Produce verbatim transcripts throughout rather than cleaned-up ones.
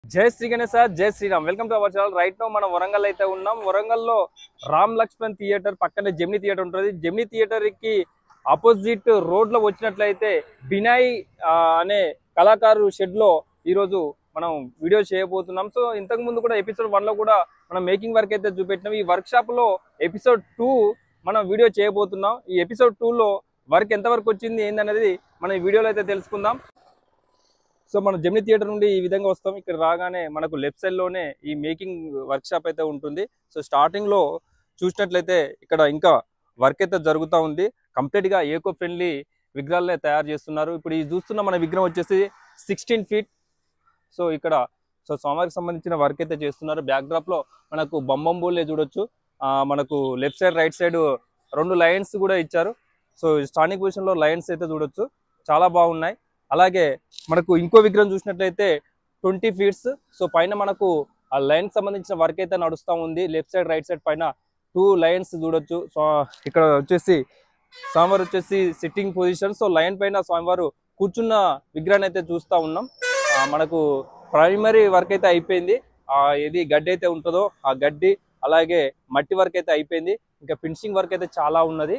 జై శ్రీ గణేశ జై Sriram welcome to our channel. Right now మనం వరంగల్ అయితే ఉన్నాం. వరంగల్లో రామ్ లక్ష్మణ్ థియేటర్ పక్కనే జెమినీ థియేటర్ ఉంటుంది. జెమినీ థియేటర్ కి ఆపోజిట్ రోడ్ లో వచ్చినట్లయితే బినాయ్ అనే కళాకారు షెడ్ లో ఈరోజు మనం వీడియో చేయబోతున్నాం. సో ఇంతకు ముందు కూడా ఎపిసోడ్ వన్ లో కూడా మనం మేకింగ్ వర్క్ అయితే చూపెట్టినాం. ఈ వర్క్ షాప్ లో ఎపిసోడ్ టూ మనం వీడియో చేయబోతున్నాం. ఈ ఎపిసోడ్ టూ లో వర్క్ ఎంత వరకు వచ్చింది ఏందనేది మనం ఈ వీడియోలో అయితే తెలుసుకుందాం. సో మనం జెమినీ థియేటర్ నుండి ఈ విధంగా వస్తాం. ఇక్కడ రాగానే మనకు లెఫ్ట్ సైడ్ లోనే ఈ మేకింగ్ వర్క్ షాప్ అయితే ఉంటుంది. సో స్టార్టింగ్ లో చూసినట్లయితే ఇక్కడ ఇంకా వర్క్ అయితే జరుగుతూ ఉంది. కంప్లీట్ గా ఏకో ఫ్రెండ్లీ విగ్రహాలనే తయారు చేస్తున్నారు. ఇప్పుడు ఈ చూస్తున్న మన విగ్రహం వచ్చేసి సిక్స్టీన్ ఫీట్. సో ఇక్కడ సో స్వామివారికి సంబంధించిన వర్క్ అయితే చేస్తున్నారు. బ్యాక్ డ్రాప్ లో మనకు బొంబంబూలే చూడొచ్చు. ఆ మనకు లెఫ్ట్ సైడ్ రైట్ సైడ్ రెండు లైన్స్ కూడా ఇచ్చారు. సో స్టాండింగ్ పొజిషన్ లో లైన్స్ అయితే చూడొచ్చు, చాలా బాగున్నాయి. అలాగే మనకు ఇంకో విగ్రహం చూసినట్లయితే ట్వంటీ ఫీట్స్. సో పైన మనకు ఆ లైన్ సంబంధించిన వర్క్ అయితే నడుస్తూ ఉంది. లెఫ్ట్ సైడ్ రైట్ సైడ్ పైన టూ లైన్స్ చూడొచ్చు. సో ఇక్కడ వచ్చేసి స్వామివారు వచ్చేసి సిట్టింగ్ పొజిషన్. సో లైన్ పైన స్వామివారు కూర్చున్న విగ్రహాన్ని అయితే చూస్తూ ఉన్నాం. మనకు ప్రైమరీ వర్క్ అయితే అయిపోయింది. ఆ ఏది గడ్డి అయితే ఉంటుందో ఆ గడ్డి, అలాగే మట్టి వర్క్ అయితే అయిపోయింది. ఇంకా ఫినిషింగ్ వర్క్ అయితే చాలా ఉన్నది,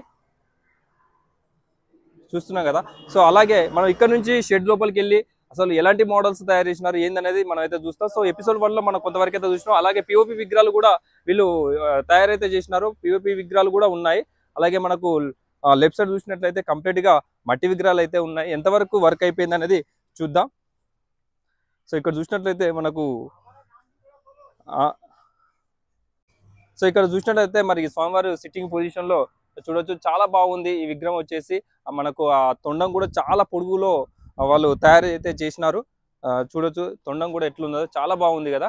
చూస్తున్నాం కదా. సో అలాగే మనం ఇక్కడ నుంచి షెడ్ లోపలికి వెళ్ళి అసలు ఎలాంటి మోడల్స్ తయారు చేసినారు ఏందనేది మనం అయితే చూస్తాం. సో ఎపిసోడ్ వన్ లో మనం కొంతవరకు అయితే చూసినాం. అలాగే పిఓపి విగ్రహాలు కూడా వీళ్ళు తయారైతే చేసినారు. పిఓపి విగ్రహాలు కూడా ఉన్నాయి. అలాగే మనకు లెఫ్ట్ సైడ్ చూసినట్లయితే కంప్లీట్ గా మట్టి విగ్రహాలు అయితే ఉన్నాయి. ఎంతవరకు వర్క్ అయిపోయింది అనేది చూద్దాం. సో ఇక్కడ చూసినట్లయితే మనకు సో ఇక్కడ చూసినట్లయితే మరి స్వామివారు సిట్టింగ్ పొజిషన్ లో చూడొచ్చు, చాలా బాగుంది. ఈ విగ్రహం వచ్చేసి మనకు ఆ తొండం కూడా చాలా పొడుగులో వాళ్ళు తయారు అయితే చేసినారు. చూడొచ్చు తొండం కూడా ఎట్లుందో, చాలా బాగుంది కదా.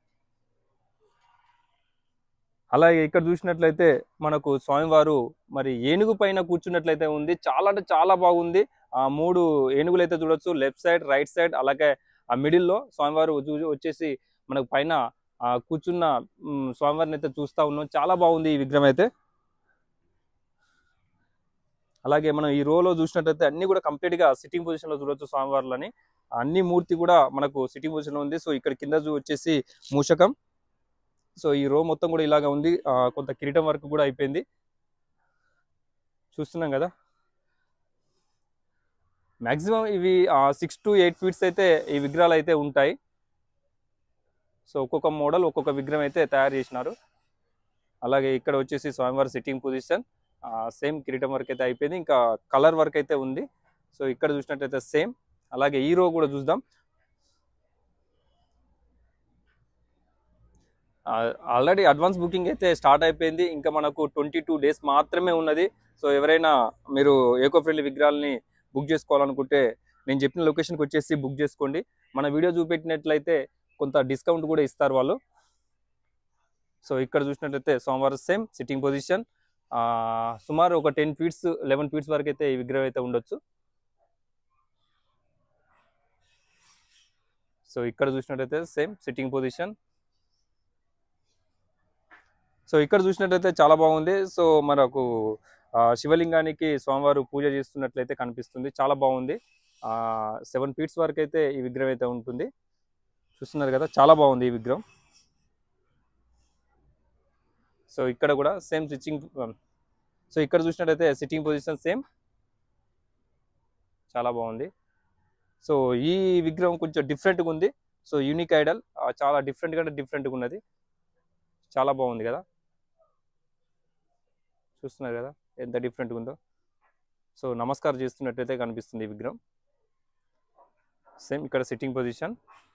అలాగే ఇక్కడ చూసినట్లయితే మనకు స్వామివారు మరి ఏనుగు పైన కూర్చున్నట్లయితే ఉంది. చాలా అంటే చాలా బాగుంది. ఆ మూడు ఏనుగులు అయితే చూడొచ్చు, లెఫ్ట్ సైడ్ రైట్ సైడ్. అలాగే ఆ మిడిల్లో స్వామివారు వచ్చేసి మనకు పైన కూర్చున్న స్వామివారిని అయితే చూస్తూ ఉన్నాం. చాలా బాగుంది ఈ విగ్రహం అయితే. అలాగే మనం ఈ రోలో చూసినట్లయితే అన్ని కూడా కంప్లీట్ గా సిట్టింగ్ పొజిషన్ లో చూడొచ్చు. స్వామివార్లని అన్ని మూర్తి కూడా మనకు సిట్టింగ్ పొజిషన్ లో ఉంది. సో ఇక్కడ కింద వచ్చేసి మూషకం. సో ఈ రో మొత్తం కూడా ఇలాగా ఉంది. కొంత కిరీటం వరకు కూడా అయిపోయింది, చూస్తున్నాం కదా. మాక్సిమం ఇవి సిక్స్ టు ఎయిట్ ఫీట్స్ అయితే ఈ విగ్రహాలు అయితే ఉంటాయి. సో ఒక్కొక్క మోడల్ ఒక్కొక్క విగ్రహం అయితే తయారు చేసినారు. అలాగే ఇక్కడ వచ్చేసి స్వామివారి సిట్టింగ్ పొజిషన్, సేమ్ కిరీటం వర్క్ అయితే అయిపోయింది. ఇంకా కలర్ వర్క్ అయితే ఉంది. సో ఇక్కడ చూసినట్లయితే సేమ్. అలాగే ఈ రో కూడా చూద్దాం. ఆల్రెడీ అడ్వాన్స్ బుకింగ్ అయితే స్టార్ట్ అయిపోయింది. ఇంకా మనకు ట్వంటీ టూ డేస్ మాత్రమే ఉన్నది. సో ఎవరైనా మీరు ఏకో ఫ్రెండ్లీ విగ్రహాలని బుక్ చేసుకోవాలనుకుంటే నేను చెప్పిన లొకేషన్కి వచ్చేసి బుక్ చేసుకోండి. మన వీడియో చూపెట్టినట్లయితే కొంత డిస్కౌంట్ కూడా ఇస్తారు వాళ్ళు. సో ఇక్కడ చూసినట్లయితే సోమవారం సేమ్ సిట్టింగ్ పొజిషన్. సుమారు ఒక టెన్ ఫీట్స్ లెవెన్ ఫీట్స్ వరకు అయితే ఈ విగ్రహం అయితే ఉండొచ్చు. సో ఇక్కడ చూసినట్లయితే సేమ్ సిట్టింగ్ పొజిషన్. సో ఇక్కడ చూసినట్లయితే చాలా బాగుంది. సో మనకు శివలింగానికి స్వామివారు పూజ చేస్తున్నట్లయితే కనిపిస్తుంది, చాలా బాగుంది. సెవెన్ ఫీట్స్ వరకు అయితే ఈ విగ్రహం అయితే ఉంటుంది, చూస్తున్నారు కదా. చాలా బాగుంది ఈ విగ్రహం. సో ఇక్కడ కూడా సేమ్ స్టిచ్చింగ్. సో ఇక్కడ చూసినట్లయితే సిట్టింగ్ పొజిషన్ సేమ్, చాలా బాగుంది. సో ఈ విగ్రహం కొంచెం డిఫరెంట్గా ఉంది. సో యూనిక్ ఐడల్, చాలా డిఫరెంట్గా డిఫరెంట్గా ఉన్నది, చాలా బాగుంది కదా. చూస్తున్నారు కదా ఎంత డిఫరెంట్గా ఉందో. సో నమస్కారం చేస్తున్నట్టయితే కనిపిస్తుంది ఈ విగ్రహం. సేమ్ ఇక్కడ సిట్టింగ్ పొజిషన్,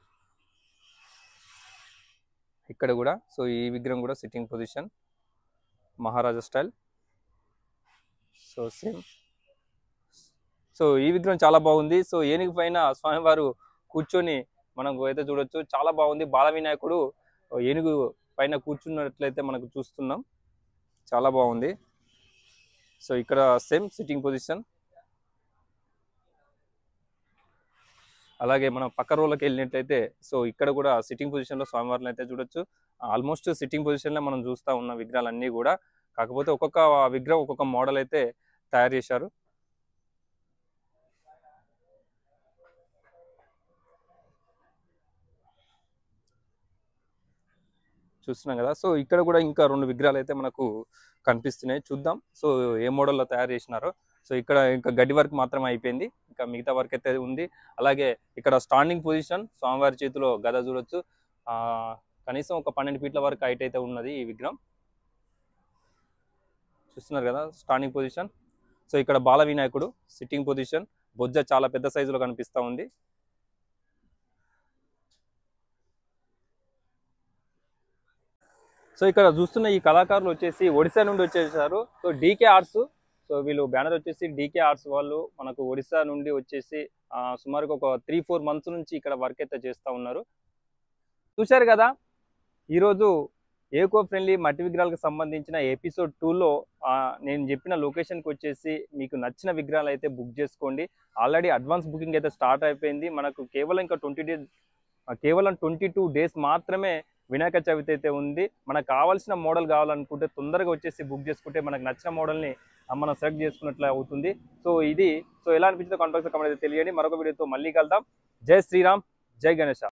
ఇక్కడ కూడా. సో ఈ విగ్రహం కూడా sitting position, maharaja style. So same. So ఈ విగ్రహం చాలా బాగుంది. సో ఏనుగు పైన స్వామివారు కూర్చొని మనకు అయితే చూడొచ్చు, చాలా బాగుంది. బాల వినాయకుడు ఏనుగు పైన కూర్చున్నట్లయితే మనకు చూస్తున్నాం, చాలా బాగుంది. సో ఇక్కడ సేమ్ సిట్టింగ్ పొజిషన్. అలాగే మనం పక్క రోలకి వెళ్ళినట్లయితే సో ఇక్కడ కూడా సిట్టింగ్ పొజిషన్ లో స్వామివారిని అయితే చూడొచ్చు. ఆల్మోస్ట్ సిట్టింగ్ పొజిషన్ లో మనం చూస్తూ ఉన్న విగ్రహాలన్నీ కూడా, కాకపోతే ఒక్కొక్క విగ్రహం ఒక్కొక్క మోడల్ అయితే తయారు చేశారు. చూస్తున్నాం కదా. సో ఇక్కడ కూడా ఇంకా రెండు విగ్రహాలు అయితే మనకు కనిపిస్తున్నాయి, చూద్దాం సో ఏ మోడల్లో తయారు చేసినారో. సో ఇక్కడ ఇంకా గడ్డి వర్క్ మాత్రమే అయిపోయింది, ఇంకా మిగతా వర్క్ అయితే ఉంది. అలాగే ఇక్కడ స్టాండింగ్ పొజిషన్, స్వామివారి చేతిలో గద చూడొచ్చు. ఆ కనీసం ఒక పన్నెండు ఫీట్ల వరకు హైట్ అయితే ఉన్నది ఈ విగ్రహం. చూస్తున్నారు కదా స్టాండింగ్ పొజిషన్. సో ఇక్కడ బాల వినాయకుడు సిట్టింగ్ పొజిషన్, బొజ్జ చాలా పెద్ద సైజులో కనిపిస్తూ ఉంది. సో ఇక్కడ చూస్తున్న ఈ కళాకారులు వచ్చేసి ఒడిశా నుండి వచ్చేసారు. సో డీకే ఆర్ట్స్, సో వీళ్ళు బ్యానర్ వచ్చేసి డీకే ఆర్ట్స్ వాళ్ళు మనకు ఒడిశా నుండి వచ్చేసి సుమారుగా ఒక త్రీ ఫోర్ మంత్స్ నుంచి ఇక్కడ వర్క్ అయితే చేస్తూ ఉన్నారు. చూశారు కదా ఈరోజు ఏకో ఫ్రెండ్లీ మట్టి విగ్రహాలకు సంబంధించిన ఎపిసోడ్ టూలో నేను చెప్పిన లొకేషన్కి వచ్చేసి మీకు నచ్చిన విగ్రహాలు అయితే బుక్ చేసుకోండి. ఆల్రెడీ అడ్వాన్స్ బుకింగ్ అయితే స్టార్ట్ అయిపోయింది. మనకు కేవలం ఇంకా ట్వంటీ డేస్ కేవలం ట్వంటీ టూ డేస్ మాత్రమే వినాయక చవితి అయితే ఉంది. మనకు కావాల్సిన మోడల్ కావాలనుకుంటే తొందరగా వచ్చేసి బుక్ చేసుకుంటే మనకు నచ్చిన మోడల్ని మనం సెలెక్ట్ చేసుకున్నట్లు అవుతుంది. సో ఇది సో ఎలా అనిపించిందో కాంటాక్ట్ కమెంట్ అయితే తెలియండి. మరొక వీడియోతో మళ్ళీ కలుద్దాం. జై శ్రీరామ్, జై గణేష.